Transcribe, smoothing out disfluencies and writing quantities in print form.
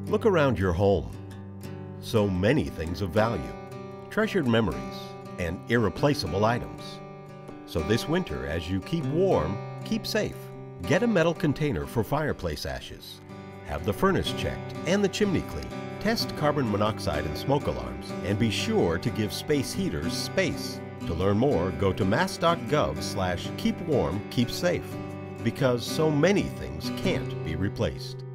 Look around your home. So many things of value, treasured memories, and irreplaceable items. So this winter, as you keep warm, keep safe. Get a metal container for fireplace ashes. Have the furnace checked and the chimney cleaned. Test carbon monoxide and smoke alarms, and be sure to give space heaters space. To learn more, go to mass.gov/keepwarmkeepsafe, because so many things can't be replaced.